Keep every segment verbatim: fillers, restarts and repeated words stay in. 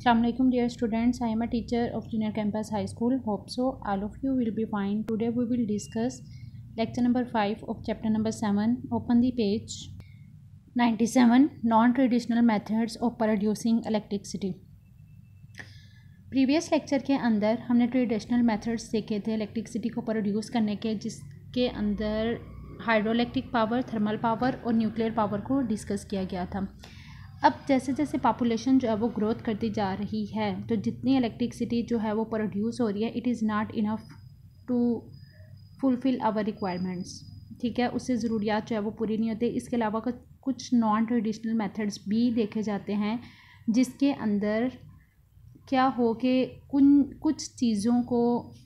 Assalamualaikum dear students, I am a teacher of Junior Campus High School. Hope so all of you will be fine. Today we will discuss lecture number five of chapter number seven. Open the page ninety-seven. Non-traditional methods of producing electricity. Previous lecture के अंदर हमने traditional methods देखे थे electricity को produce करने के, जिसके अंदर हाइड्रोइलेक्ट्रिक पावर, थर्मल पावर और न्यूक्लियर पावर को डिस्कस किया गया था। अब जैसे जैसे पॉपुलेशन जो है वो ग्रोथ करती जा रही है, तो जितनी इलेक्ट्रिसिटी जो है वो प्रोड्यूस हो रही है, it is not enough to fulfil our requirements. ठीक है, उससे ज़रूरियात जो है वो पूरी नहीं होती। इसके अलावा कुछ नॉन ट्रेडिशनल मेथड्स भी देखे जाते हैं, जिसके अंदर क्या हो कि कुन कुछ चीज़ों को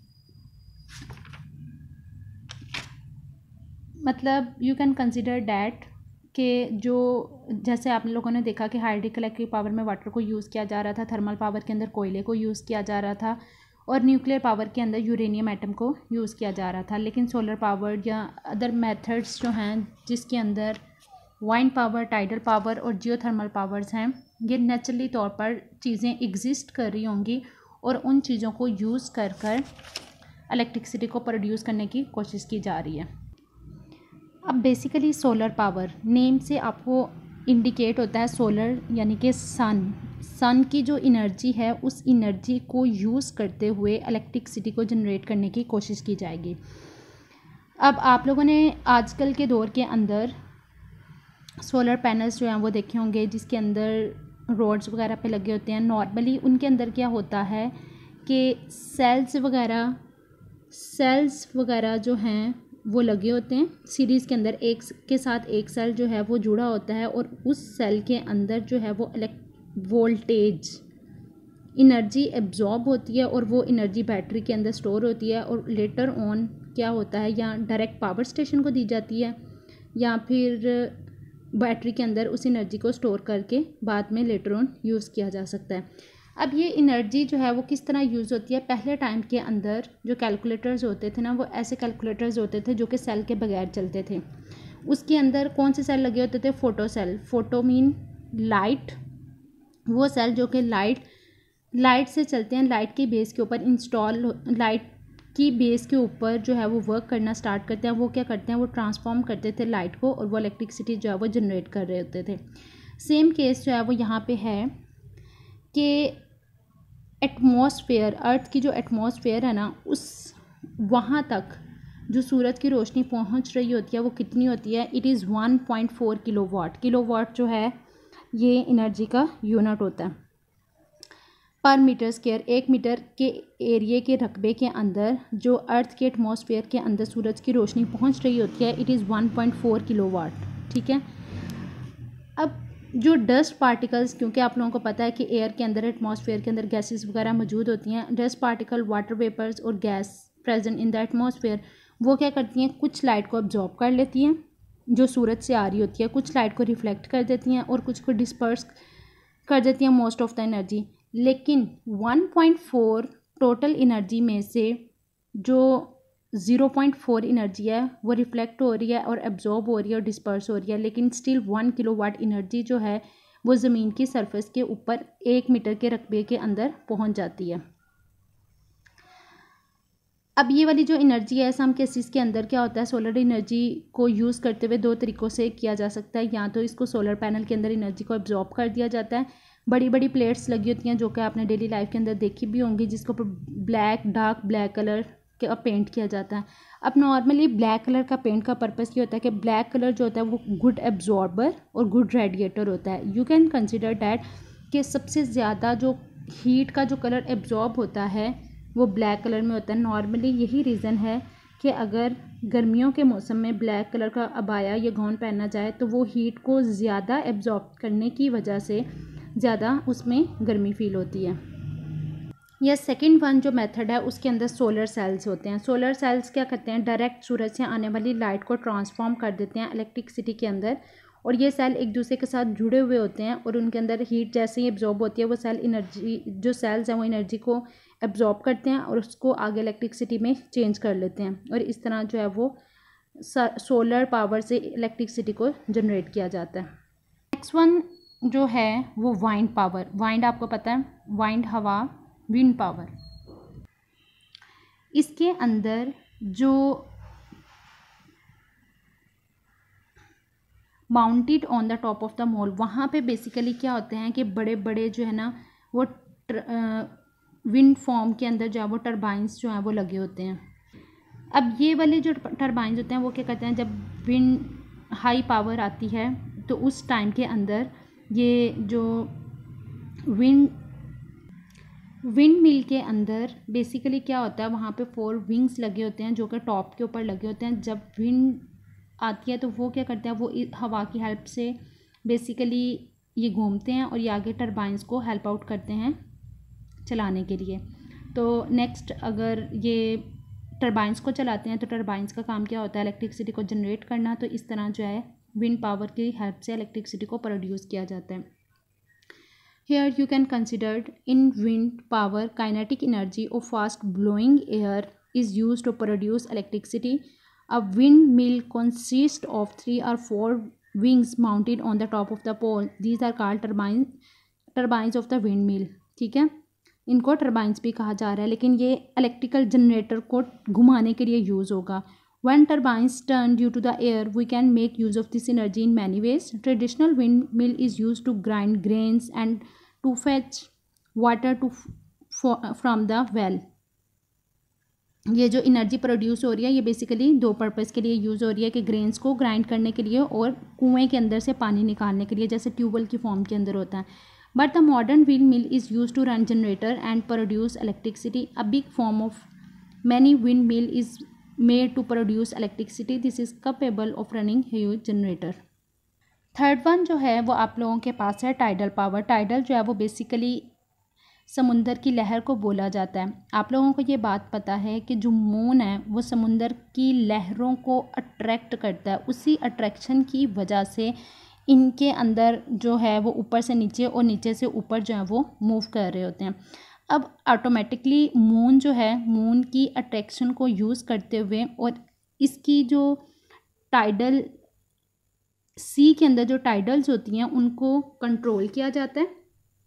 मतलब यू कैन कंसिडर डैट कि जो जैसे आप लोगों ने देखा कि हाइड्रोलिक इलेक्ट्रिक पावर में वाटर को यूज़ किया जा रहा था, थर्मल पावर के अंदर कोयले को यूज़ किया जा रहा था और न्यूक्लियर पावर के अंदर यूरेनियम एटम को यूज़ किया जा रहा था। लेकिन सोलर पावर या अदर मेथड्स जो हैं जिसके अंदर वाइंड पावर, टाइडल पावर और जियोथर्मल पावर्स हैं, ये नेचुरली तौर पर चीज़ें एग्जिस्ट कर रही होंगी और उन चीज़ों को यूज़ कर कर इलेक्ट्रिसिटी को प्रोड्यूस करने की कोशिश की जा रही है। अब बेसिकली सोलर पावर नेम से आपको इंडिकेट होता है सोलर यानी कि सन सन की जो एनर्जी है, उस एनर्जी को यूज़ करते हुए इलेक्ट्रिसिटी को जनरेट करने की कोशिश की जाएगी। अब आप लोगों ने आजकल के दौर के अंदर सोलर पैनल्स जो हैं वो देखे होंगे, जिसके अंदर रोड्स वगैरह पे लगे होते हैं। नॉर्मली उनके अंदर क्या होता है कि सेल्स वगैरह सेल्स वगैरह जो हैं वो लगे होते हैं सीरीज़ के अंदर, एक के साथ एक सेल जो है वो जुड़ा होता है और उस सेल के अंदर जो है वो इलेक्ट वोल्टेज एनर्जी एब्जॉर्ब होती है और वो एनर्जी बैटरी के अंदर स्टोर होती है और लेटर ऑन क्या होता है, या डायरेक्ट पावर स्टेशन को दी जाती है या फिर बैटरी के अंदर उस एनर्जी को स्टोर करके बाद में लेटर ऑन यूज़ किया जा सकता है। अब ये एनर्जी जो है वो किस तरह यूज़ होती है, पहले टाइम के अंदर जो कैलकुलेटर्स होते थे ना, वो ऐसे कैलकुलेटर्स होते थे जो कि सेल के बगैर चलते थे। उसके अंदर कौन से सेल लगे होते थे? Photo cell. Photo mean light, वो सेल जो कि लाइट लाइट से चलते हैं, लाइट की बेस के ऊपर इंस्टॉल लाइट की बेस के ऊपर जो है वो वर्क करना स्टार्ट करते हैं। वो क्या करते हैं, वो ट्रांसफॉर्म करते थे लाइट को और वो इलेक्ट्रिसिटी जो है वो जनरेट कर रहे होते थे। सेम केस जो है वो यहाँ पे है कि एटमॉस्फेयर, अर्थ की जो एटमॉस्फेयर है ना, उस वहाँ तक जो सूरज की रोशनी पहुँच रही होती है वो कितनी होती है? It is one point four kilowatt. Kilowatt जो है ये एनर्जी का यूनिट होता है पर मीटर स्क्वायर। एक मीटर के एरिए के रकबे के अंदर जो अर्थ के एटमॉस्फेयर के अंदर सूरज की रोशनी पहुँच रही होती है, it is one point four kilowatt. ठीक है, अब जो डस्ट पार्टिकल्स, क्योंकि आप लोगों को पता है कि एयर के अंदर, एटमॉस्फेयर के अंदर गैसेस वगैरह मौजूद होती हैं, डस्ट पार्टिकल, वाटर वेपर्स और gas present in the atmosphere, वो क्या करती हैं, कुछ लाइट को अब्जॉर्ब कर लेती हैं जो सूरज से आ रही होती है, कुछ लाइट को रिफ्लेक्ट कर देती हैं और कुछ को डिस्पर्स कर देती हैं मोस्ट ऑफ द एनर्जी। लेकिन one point four total energy में से जो ज़ीरो पॉइंट फोर एनर्जी है वो रिफ्लेक्ट हो रही है और एब्जॉर्ब हो रही है और डिस्पर्स हो रही है, लेकिन स्टिल वन किलोवाट एनर्जी जो है वो ज़मीन की सरफेस के ऊपर एक मीटर के रकबे के अंदर पहुंच जाती है। अब ये वाली जो एनर्जी है, सम केसेस के अंदर क्या होता है, सोलर एनर्जी को यूज़ करते हुए दो तरीक़ों से किया जा सकता है। या तो इसको सोलर पैनल के अंदर एनर्जी को एब्जॉर्ब कर दिया जाता है, बड़ी बड़ी प्लेट्स लगी होती हैं जो कि आपने डेली लाइफ के अंदर देखी भी होंगी, जिसको ब्लैक डार्क ब्लैक कलर का पेंट किया जाता है। अब नॉर्मली ब्लैक कलर का पेंट का पर्पस ये होता है कि ब्लैक कलर जो होता है वो गुड एब्जॉर्बर और गुड रेडिएटर होता है। यू कैन कंसिडर डैट कि सबसे ज़्यादा जो हीट का जो कलर एब्जॉर्ब होता है वो ब्लैक कलर में होता है। नॉर्मली यही रीज़न है कि अगर गर्मियों के मौसम में ब्लैक कलर का अबाया या गाउन पहना जाए तो वो हीट को ज़्यादा एब्जॉर्ब करने की वजह से ज़्यादा उसमें गर्मी फील होती है। यह सेकंड वन जो मेथड है उसके अंदर सोलर सेल्स होते हैं। सोलर सेल्स क्या करते हैं, डायरेक्ट सूरज से आने वाली लाइट को ट्रांसफॉर्म कर देते हैं इलेक्ट्रिसिटी के अंदर, और ये सेल एक दूसरे के साथ जुड़े हुए होते हैं और उनके अंदर हीट जैसे ही एब्जॉर्ब होती है वो सेल एनर्जी जो सेल्स हैं वो एनर्जी को एब्जॉर्ब करते हैं और उसको आगे इलेक्ट्रिसिटी में चेंज कर लेते हैं, और इस तरह जो है वो सोलर पावर से इलेक्ट्रिसिटी को जनरेट किया जाता है। नेक्स्ट वन जो है वो वाइंड पावर, वाइंड आपको पता है, वाइंड हवा, विंड पावर। इसके अंदर जो mounted on the top of the mall, वहाँ पे बेसिकली क्या होते हैं कि बड़े बड़े जो है ना वो विंड फॉर्म के अंदर जो है वो टरबाइंस जो हैं वो लगे होते हैं। अब ये वाले जो टरबाइंस होते हैं वो क्या करते हैं, जब विंड हाई पावर आती है तो उस टाइम के अंदर ये जो विंड विंड मिल के अंदर बेसिकली क्या होता है, वहाँ पे फोर विंग्स लगे होते हैं जो कि टॉप के ऊपर लगे होते हैं। जब विंड आती है तो वो क्या करते हैं, वो हवा की हेल्प से बेसिकली ये घूमते हैं और ये आगे टरबाइंस को हेल्प आउट करते हैं चलाने के लिए। तो नेक्स्ट अगर ये टरबाइंस को चलाते हैं तो टरबाइंस का काम क्या होता है, इलेक्ट्रिसिटी को जनरेट करना। तो इस तरह जो है विंड पावर की हेल्प से इलेक्ट्रिसिटी को प्रोड्यूस किया जाता है। Here you can consider in wind power kinetic energy of fast blowing air is used to produce electricity. A windmill consists of three or four wings mounted on the top of the pole. These are called turbines turbines of the windmill. ठीक है, इनको turbines भी कहा जा रहा है, लेकिन ये इलेक्ट्रिकल जनरेटर को घुमाने के लिए यूज़ होगा। When turbines turn due to the air, we can make use of this energy in many ways. Traditional windmill is used to grind grains and to fetch water to for, from the well. ये जो energy produce हो रही है ये basically दो purpose के लिए use हो रही है कि ग्रेन्स को ग्राइंड करने के लिए और कुएं के अंदर से पानी निकालने के लिए, जैसे ट्यूबवेल की फॉर्म के अंदर होता है। But the modern windmill is used to run generator and produce electricity. A big form of many windmill is made to produce electricity. This is capable of running huge generator. Third one जो है वो आप लोगों के पास है tidal power. Tidal जो है वो बेसिकली समुंदर की लहर को बोला जाता है। आप लोगों को ये बात पता है कि जो मून है वो समुंदर की लहरों को अट्रैक्ट करता है। उसी अट्रैक्शन की वजह से इनके अंदर जो है वो ऊपर से नीचे और नीचे से ऊपर जो है वो मूव कर रहे होते हैं। अब ऑटोमेटिकली मून जो है, मून की अट्रैक्शन को यूज़ करते हुए और इसकी जो टाइडल सी के अंदर जो टाइडल्स होती हैं उनको कंट्रोल किया जाता है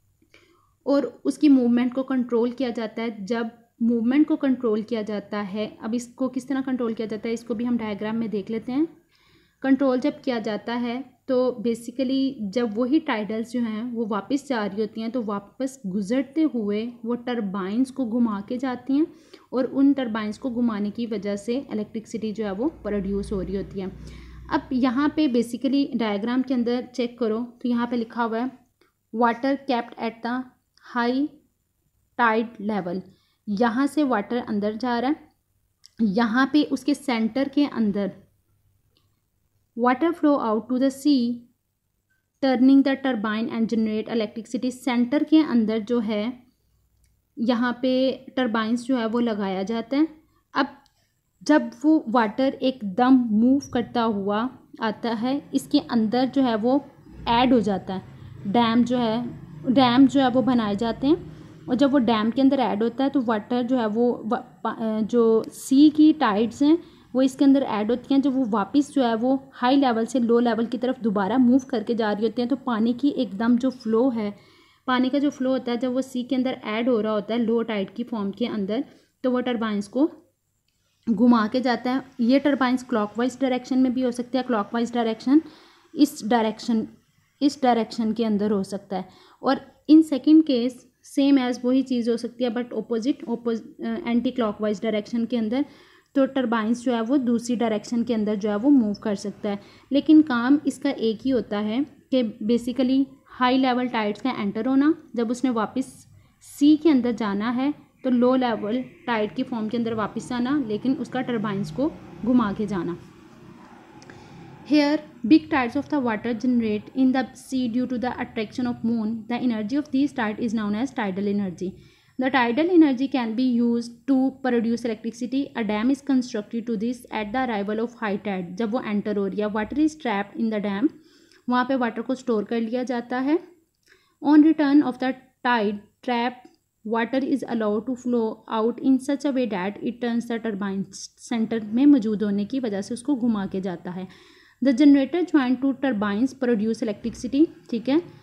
और उसकी मूवमेंट को कंट्रोल किया जाता है। जब मूवमेंट को कंट्रोल किया जाता है, अब इसको किस तरह कंट्रोल किया जाता है इसको भी हम डायग्राम में देख लेते हैं। कंट्रोल जब किया जाता है तो बेसिकली जब वही टाइडल्स जो हैं वो वापस जा रही होती हैं तो वापस गुजरते हुए वो टरबाइंस को घुमा के जाती हैं और उन टरबाइंस को घुमाने की वजह से इलेक्ट्रिसिटी जो है वो प्रोड्यूस हो रही होती है। अब यहाँ पे बेसिकली डायग्राम के अंदर चेक करो तो यहाँ पे लिखा हुआ है water kept at the high tide level. यहाँ से वाटर अंदर जा रहा है, यहाँ पे उसके सेंटर के अंदर water flow out to the sea turning the turbine and generate electricity. Centre के अंदर जो है यहाँ पे टरबाइंस जो है वो लगाया जाता है। अब जब वो वाटर एकदम मूव करता हुआ आता है, इसके अंदर जो है वो ऐड हो जाता है। डैम जो है डैम जो है वो बनाए जाते हैं और जब वो डैम के अंदर ऐड होता है तो वाटर जो है वो जो सी की टाइड्स हैं वो इसके अंदर ऐड होती हैं। जब वो वापस जो है वो हाई लेवल से लो लेवल की तरफ दोबारा मूव करके जा रही होती हैं तो पानी की एकदम जो फ्लो है, पानी का जो फ्लो होता है जब वो सी के अंदर ऐड हो रहा होता है लो टाइड की फॉर्म के अंदर, तो वो टरबाइंस को घुमा के जाता है। ये टरबाइंस क्लॉकवाइज डायरेक्शन में भी हो सकता है, क्लॉकवाइज डायरेक्शन इस डायरेक्शन इस डायरेक्शन के अंदर हो सकता है, और in second case same as वही चीज़ हो सकती है but opposite oppose anti clockwise direction के अंदर। तो टरबाइंस जो है वो दूसरी डायरेक्शन के अंदर जो है वो मूव कर सकता है, लेकिन काम इसका एक ही होता है कि बेसिकली हाई लेवल टाइड्स का एंटर होना, जब उसने वापस सी के अंदर जाना है तो लो लेवल टाइड की फॉर्म के अंदर वापस आना, लेकिन उसका टरबाइंस को घुमा के जाना। Here, big tides of the water generate in the sea due to the attraction of moon. The energy of these tides is known as tidal energy. The tidal energy can be used to produce electricity. A dam is constructed to this at the arrival of high tide. जब वो enter हो रही है, water is trapped in the dam. वहाँ पे water को store कर लिया जाता है. On return of the tide, trapped water is allowed to flow out in such a way that it turns the turbine center में मौजूद होने की वजह से उसको घुमा के जाता है. The generator joined to turbines produce electricity. ठीक है,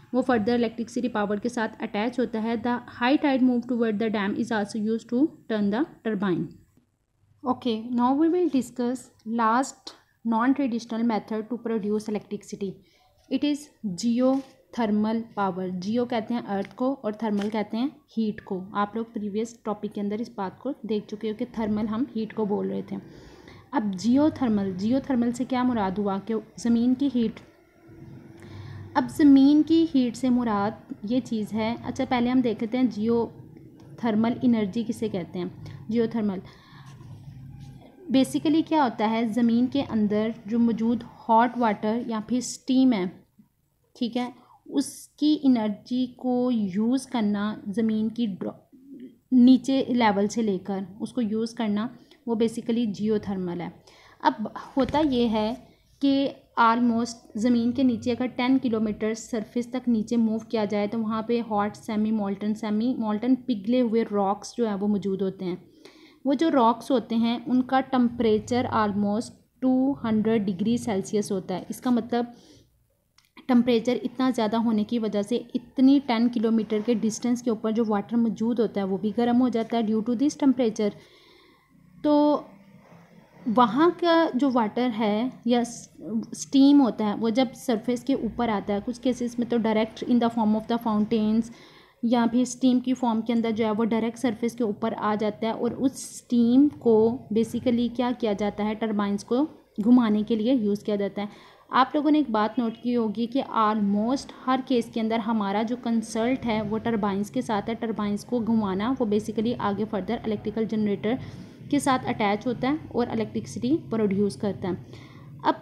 वो फर्दर इलेक्ट्रिसिटी पावर के साथ अटैच होता है। The high tide move toward the dam is also use to turn the turbine. Okay, now we will discuss last non traditional method to produce electricity. It is geothermal power. Geo कहते हैं अर्थ को और thermal कहते हैं heat को। आप लोग previous topic के अंदर इस बात को देख चुके हो कि थर्मल हम हीट को बोल रहे थे। अब जियो थर्मल, जियो थर्मल से क्या मुराद हुआ कि ज़मीन की हीट। अब ज़मीन की हीट से मुराद ये चीज़ है। अच्छा, पहले हम देख लेते हैं जियो थर्मल एनर्जी किसे कहते हैं। जियो थर्मल बेसिकली क्या होता है, ज़मीन के अंदर जो मौजूद हॉट वाटर या फिर स्टीम है, ठीक है, उसकी एनर्जी को यूज़ करना, ज़मीन की नीचे लेवल से लेकर उसको यूज़ करना, वो बेसिकली जियोथर्मल है। अब होता ये है कि आलमोस्ट ज़मीन के नीचे अगर टेन किलोमीटर सरफेस तक नीचे मूव किया जाए तो वहाँ पे hot semi molten semi molten पिघले हुए रॉक्स जो है वो मौजूद होते हैं। वो जो रॉक्स होते हैं उनका temperature almost two hundred degree Celsius होता है। इसका मतलब टम्परेचर इतना ज़्यादा होने की वजह से इतनी टेन किलोमीटर के डिस्टेंस के ऊपर जो वाटर मौजूद होता है वो भी गर्म हो जाता है ड्यू टू दिस टम्परेचर। तो वहाँ का जो वाटर है या स्टीम होता है वो जब सरफेस के ऊपर आता है, कुछ केसेस में तो direct in the form of the fountains या फिर स्टीम की फॉर्म के अंदर जो है वो डायरेक्ट सरफेस के ऊपर आ जाता है और उस स्टीम को बेसिकली क्या किया जाता है, टरबाइंस को घुमाने के लिए यूज़ किया जाता है। आप लोगों ने एक बात नोट की होगी कि ऑलमोस्ट हर केस के अंदर हमारा जो कंसल्ट है वो टरबाइंस के साथ है। टरबाइंस को घुमाना वो बेसिकली आगे फर्दर इलेक्ट्रिकल जनरेटर के साथ अटैच होता है और इलेक्ट्रिसिटी प्रोड्यूस करता है। अब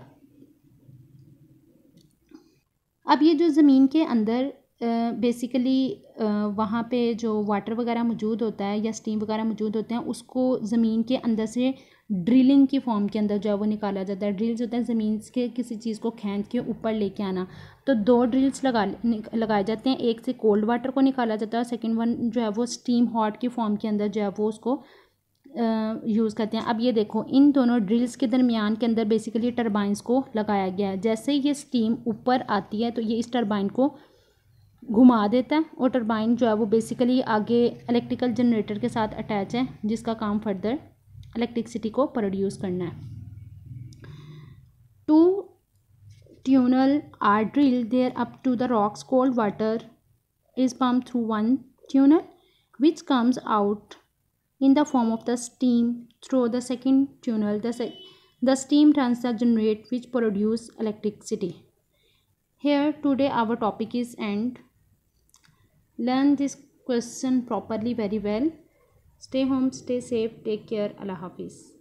अब ये जो ज़मीन के अंदर बेसिकली वहाँ पे जो वाटर वगैरह मौजूद होता है या स्टीम वगैरह मौजूद होते हैं उसको ज़मीन के अंदर से ड्रिलिंग की फॉर्म के अंदर जो है वो निकाला जाता है। ड्रिल्स होता है ज़मीन के किसी चीज़ को खींच के ऊपर लेके आना। तो दो ड्रिल्स लगा लगाए जाते हैं, एक से कोल्ड वाटर को निकाला जाता है और सेकेंड वन जो है वो स्टीम हॉट की फॉर्म के अंदर जो है वो उसको यूज़ करते हैं। अब ये देखो, इन दोनों ड्रिल्स के दरमियान के अंदर बेसिकली टरबाइंस को लगाया गया है। जैसे ही ये स्टीम ऊपर आती है तो ये इस टरबाइन को घुमा देता है और टरबाइन जो है वो बेसिकली आगे इलेक्ट्रिकल जनरेटर के साथ अटैच है जिसका काम फर्दर इलेक्ट्रिसिटी को प्रोड्यूस करना है। Two tunnel are drill there up to the rocks. Cold water is pump through one tunnel which comes out in the form of the steam through the second tunnel. The, se the steam turns the generate which produce electricity. Here today our topic is end. Learn this question properly very well. Stay home, stay safe, take care. Allah Hafiz.